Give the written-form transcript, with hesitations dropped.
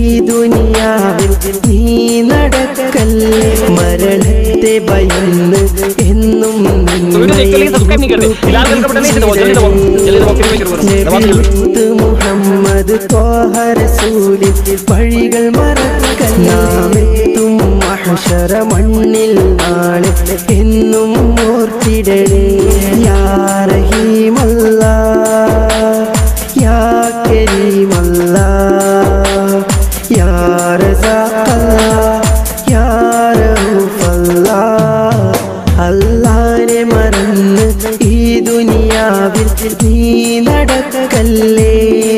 ദുനിയാവിൽ നീ നടക്കല്ലേ മരണത്തെ ഭയന്ന് എന്നും മുഹമ്മദ് ത്വാഹ റസൂലിൻ വഴികൾ മറക്കല്ലാമെത്തും മഹ്ശറ മണ്ണിൽ നാളെ എന്നും ഓർത്തിടണേ യാ റഹീമല്ലാഹ് യാ കരീമല്ലാഹ് യാ റസാഖല്ലാഹ് യാ റഊഫല്ലാഹ് അല്ലാഹനെ മറന്ന് ഈ ദുനിയാവിൽ നീ നടക്കല്ലേ